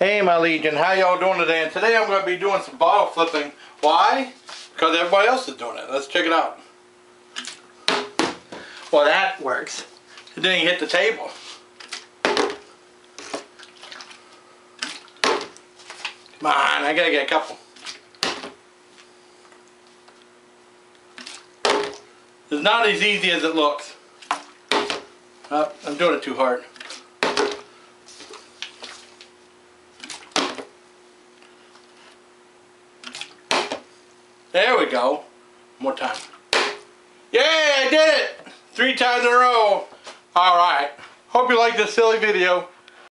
Hey my Legion, how y'all doing today? And today I'm going to be doing some bottle flipping. Why? Because everybody else is doing it. Let's check it out. Well, that works. It didn't hit the table. Come on, I gotta get a couple. It's not as easy as it looks. Oh, I'm doing it too hard. There we go. One more time. Yay, I did it! 3 times in a row. Alright. Hope you liked this silly video.